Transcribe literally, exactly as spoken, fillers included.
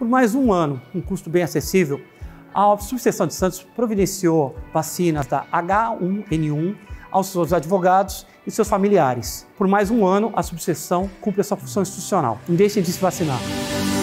Por mais um ano, um custo bem acessível, a Subseção de Santos providenciou vacinas da H um N um aos seus advogados e seus familiares. Por mais um ano, a Subseção cumpre a sua função institucional. Não deixem de se vacinar.